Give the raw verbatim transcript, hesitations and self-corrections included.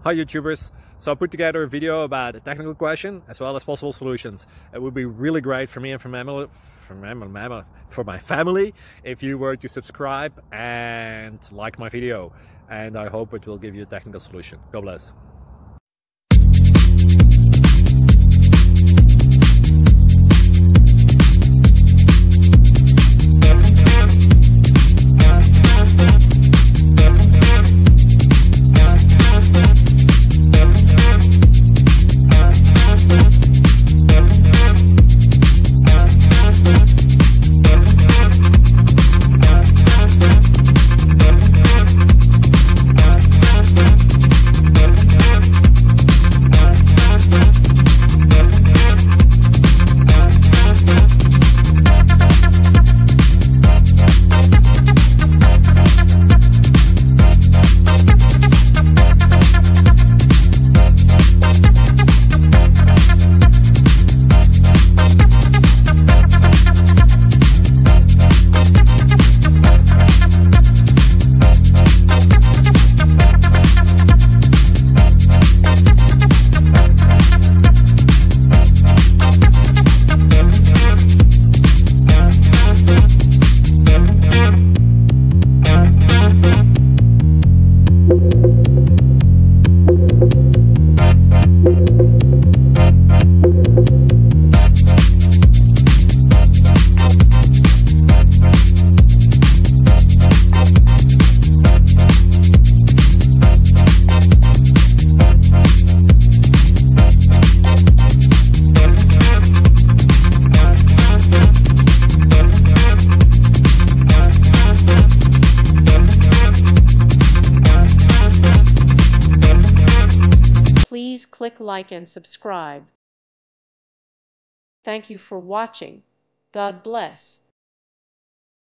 Hi YouTubers, so I put together a video about a technical question as well as possible solutions. It would be really great for me and for my, for my, for my family if you were to subscribe and like my video, and I hope it will give you a technical solution. God bless. Please click like and subscribe. Thank you for watching. God bless.